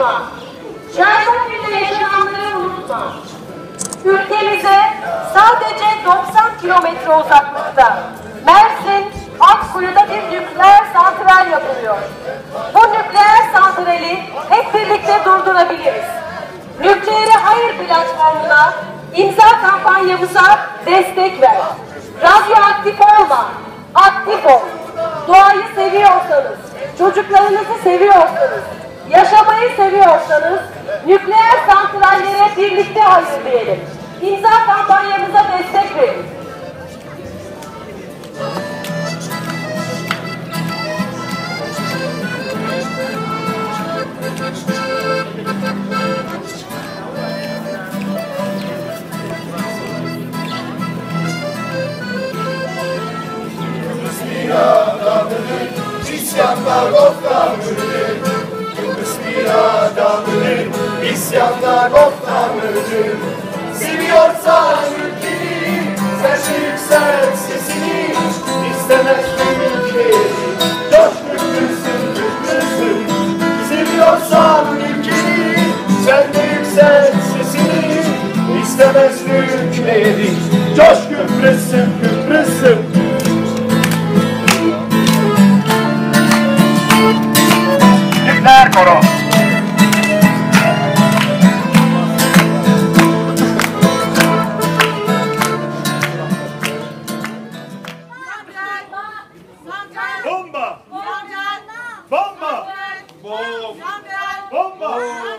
unutma. Çernobil'de yaşananları unutma. Ülkemize sadece 90 kilometre uzaklıkta Mersin Akkuyu'da bir nükleer santral yapılıyor. Bu nükleer santrali hep birlikte durdurabiliriz. Nükleere hayır platformuna imza kampanyamıza destek ver. Radyoaktif olma, aktif ol. Doğayı seviyorsanız, çocuklarınızı seviyorsanız, yaşamayı seviyorsanız nükleer santrallere birlikte hayır diyelim. İmza kampanyamıza destek verin. İsyanlar otlanır, Kıbrıs bir adamdır, İsyanlar otlanır. Seviyorsan ülkeni, sen yükselt sesini, istemez ülkeni, coşkun kızım, kızım. Seviyorsan ülkeni, sen de yükselt sesini, istemez ülkeni, coşkun Kıbrıs'ım, Kıbrıs'ım. Nükleer koro. Bomba! Bomba! Bomba! Bomba!